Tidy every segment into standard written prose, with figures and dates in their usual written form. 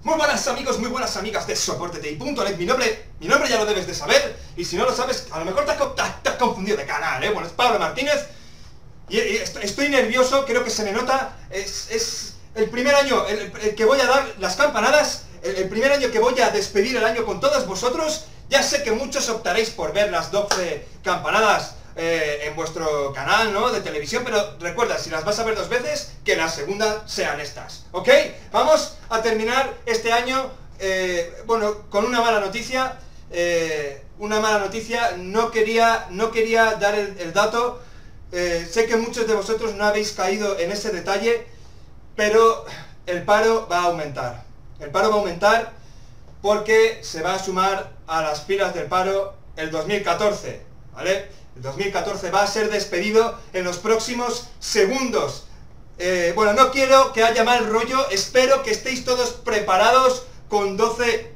Muy buenas amigos, muy buenas amigas de Soporte.net. Mi nombre ya lo debes de saber. Y si no lo sabes, a lo mejor te has confundido de canal, ¿eh? Bueno, es Pablo Martínez. Y estoy nervioso, creo que se me nota. Es el primer año el que voy a dar las campanadas. El primer año que voy a despedir el año con todos vosotros. Ya sé que muchos optaréis por ver las 12 campanadas en vuestro canal, ¿no?, de televisión, pero recuerda, si las vas a ver 2 veces, que las segundas sean estas, ¿ok? Vamos a terminar este año, bueno, con una mala noticia. No quería dar el dato. Sé que muchos de vosotros no habéis caído en ese detalle, pero el paro va a aumentar. El paro va a aumentar porque se va a sumar a las filas del paro el 2014, ¿vale? El 2014 va a ser despedido en los próximos segundos. Bueno, no quiero que haya mal rollo, espero que estéis todos preparados con 12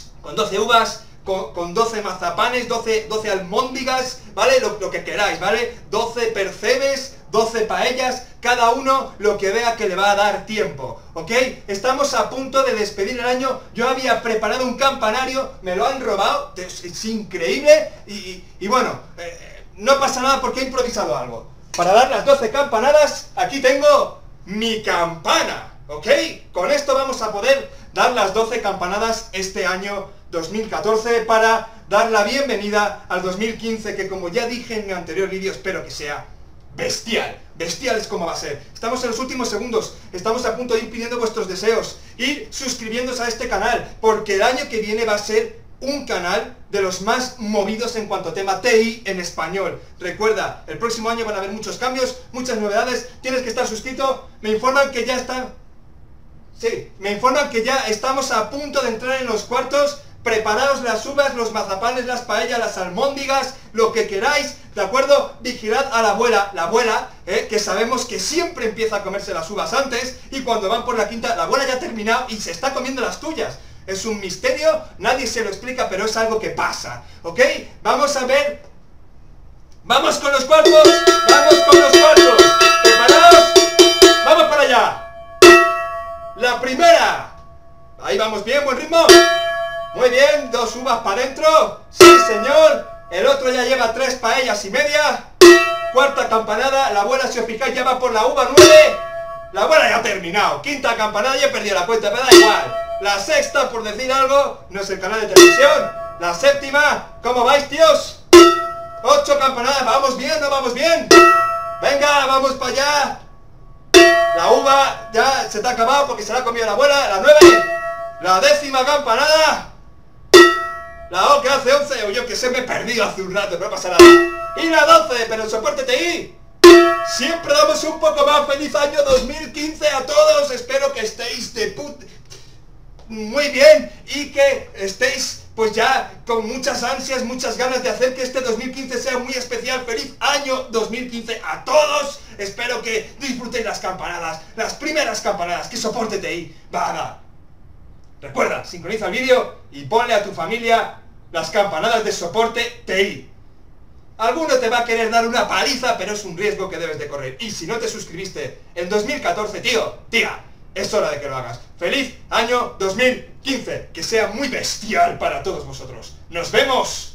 uvas, con 12 mazapanes, 12 almóndigas, ¿vale? Lo que queráis, ¿vale? 12 percebes, 12 paellas, cada uno lo que vea que le va a dar tiempo, ¿ok? Estamos a punto de despedir el año. Yo había preparado un campanario, me lo han robado, es increíble, y bueno, no pasa nada porque he improvisado algo. Para dar las 12 campanadas, aquí tengo mi campana, ¿ok? Con esto vamos a poder dar las 12 campanadas este año 2014 para dar la bienvenida al 2015, que como ya dije en mi anterior vídeo, espero que sea bestial. Bestial es como va a ser. Estamos en los últimos segundos, estamos a punto de ir pidiendo vuestros deseos, ir suscribiéndose a este canal, porque el año que viene va a ser un canal de los más movidos en cuanto a tema TI en español. Recuerda, el próximo año van a haber muchos cambios, muchas novedades, tienes que estar suscrito. Me informan que ya está... Sí, me informan que ya estamos a punto de entrar en los cuartos. Preparaos las uvas, los mazapanes, las paellas, las almóndigas, lo que queráis, ¿de acuerdo? Vigilad a la abuela, que sabemos que siempre empieza a comerse las uvas antes, y cuando van por la quinta, la abuela ya ha terminado y se está comiendo las tuyas. Es un misterio, nadie se lo explica, pero es algo que pasa, ¿ok? Vamos a ver... ¡Vamos con los cuartos! ¡Vamos con los cuartos! ¿Preparados? ¡Vamos para allá! ¡La primera! Ahí vamos bien, buen ritmo. Muy bien, 2 uvas para adentro. Sí, señor. El otro ya lleva 3 paellas y media. Cuarta campanada. La abuela, si os fijáis, ya va por la uva 9. La abuela ya ha terminado. Quinta campanada, ya he perdido la cuenta, pero da igual. La sexta, por decir algo, no es el canal de televisión. La séptima. ¿Cómo vais, tíos? 8 campanadas. ¿Vamos bien? ¿No vamos bien? Venga, vamos para allá. La uva ya se te ha acabado porque se la ha comido la abuela. La 9. La 10ª campanada. La O que hace 11, o yo que sé, me he perdido hace un rato, pero no pasa nada. Y la 12, pero en Soporte TI siempre damos un poco más. Feliz año 2015 a todos. Espero que estéis muy bien y que estéis pues ya con muchas ansias, muchas ganas de hacer que este 2015 sea muy especial. Feliz año 2015 a todos. Espero que disfrutéis las campanadas, las primeras campanadas que Soporte TI va a dar. Recuerda, sincroniza el vídeo y ponle a tu familia las campanadas de Soporte TI. Alguno te va a querer dar una paliza, pero es un riesgo que debes de correr. Y si no te suscribiste en 2014, tía, es hora de que lo hagas. ¡Feliz año 2015! Que sea muy bestial para todos vosotros. ¡Nos vemos!